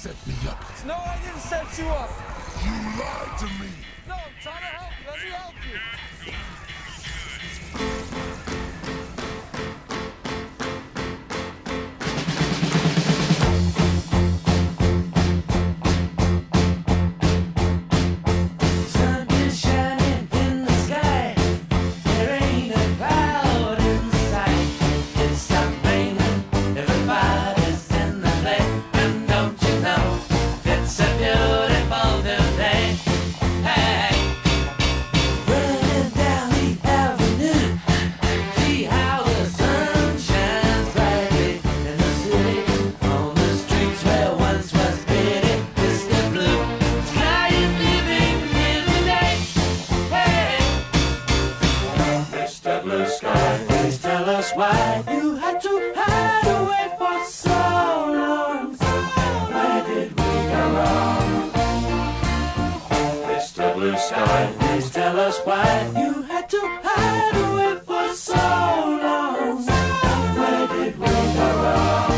set me up. No, I didn't set you up. You lied to me. No, I'm trying to help you. Let me help you. Why you had to hide away for so long? Where did we go wrong? Mr. Blue Sky, please tell us why you had to hide away for so long. Where did we go wrong?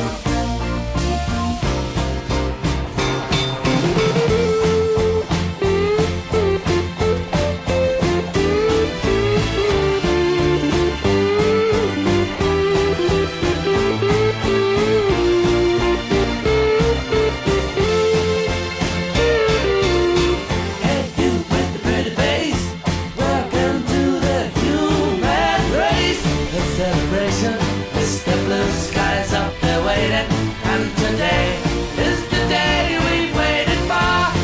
Celebration, Mr. Blue Sky's up there waiting, and today is the day we've waited for.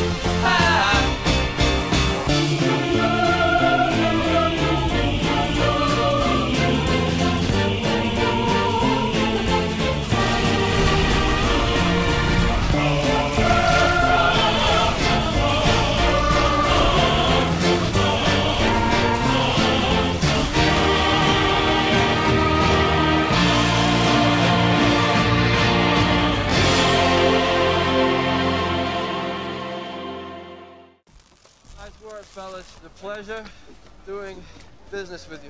Nice work, fellas. It's a pleasure doing business with you.